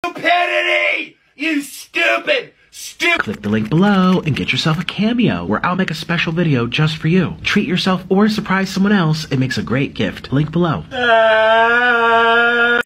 Stupidity! You stupid! Click the link below and get yourself a cameo where I'll make a special video just for you. Treat yourself or surprise someone else. It makes a great gift. Link below.